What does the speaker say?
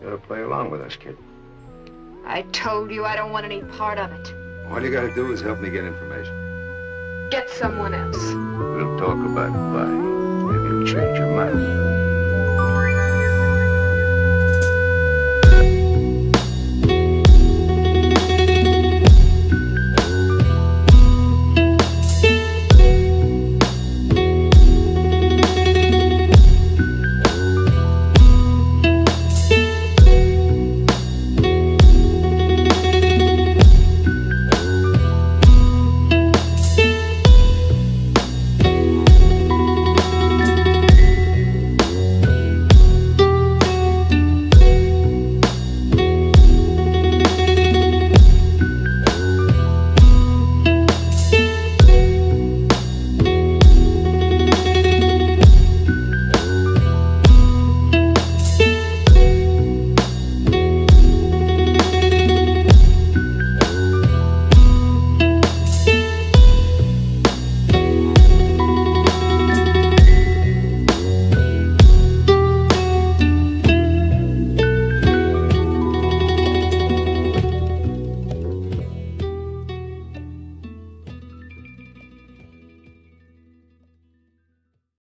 You gotta play along with us, kid. I told you I don't want any part of it. All you gotta do is help me get information. Get someone else. We'll talk about buying. Maybe you'll change your mind.